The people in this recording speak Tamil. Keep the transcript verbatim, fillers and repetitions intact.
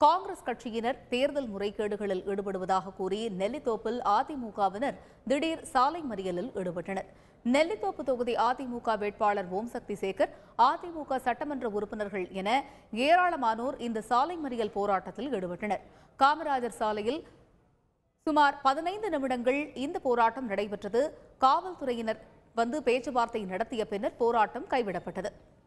காங்கிரஸ் கட்சியினர் தேர்தல் முறைகேடுகளில் ஈடுபடுவதாக கூறி நெல்லித்தோப்பில் அதிமுகவினர் திடீர் சாலை மறியலில் ஈடுபட்டனர். நெல்லித்தோப்பு தொகுதி அதிமுக வேட்பாளர் ஓம் சக்தி சேகர், அதிமுக சட்டமன்ற உறுப்பினர்கள் என ஏராளமானோர் இந்த சாலை மறியல் போராட்டத்தில் ஈடுபட்டனர். காமராஜர் சாலையில் சுமார் பதினைந்து நிமிடங்கள் இந்த போராட்டம் நடைபெற்றது. காவல்துறையினர் வந்து பேச்சுவார்த்தை நடத்திய பின்னர் போராட்டம் கைவிடப்பட்டது.